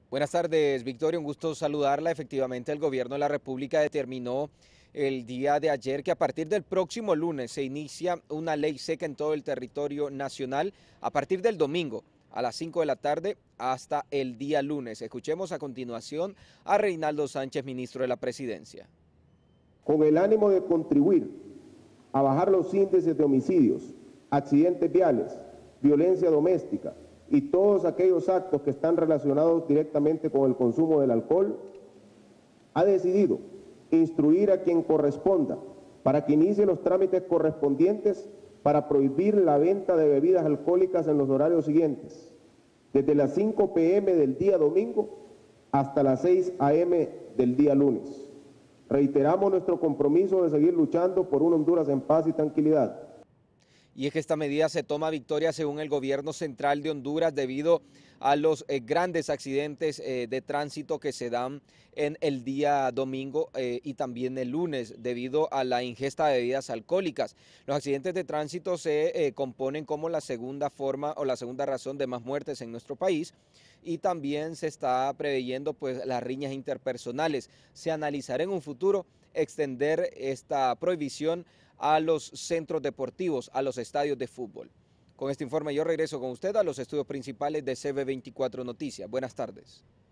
Buenas tardes, Victoria, un gusto saludarla. Efectivamente, el gobierno de la República determinó el día de ayer que a partir del próximo lunes se inicia una ley seca en todo el territorio nacional a partir del domingo a las 5 de la tarde hasta el día lunes. Escuchemos a continuación a Reinaldo Sánchez, ministro de la Presidencia. Con el ánimo de contribuir a bajar los índices de homicidios, accidentes viales, violencia doméstica y todos aquellos actos que están relacionados directamente con el consumo del alcohol, ha decidido instruir a quien corresponda para que inicie los trámites correspondientes para prohibir la venta de bebidas alcohólicas en los horarios siguientes, desde las 5 p.m. del día domingo hasta las 6 a.m. del día lunes. Reiteramos nuestro compromiso de seguir luchando por una Honduras en paz y tranquilidad. Y es que esta medida se toma, Victoria, según el gobierno central de Honduras, debido a los grandes accidentes de tránsito que se dan en el día domingo y también el lunes, debido a la ingesta de bebidas alcohólicas. Los accidentes de tránsito se componen como la segunda forma o la segunda razón de más muertes en nuestro país, y también se está preveyendo pues las riñas interpersonales. Se analizará en un futuro extender esta prohibición a los centros deportivos, a los estadios de fútbol. Con este informe yo regreso con usted a los estudios principales de CB24 Noticias. Buenas tardes.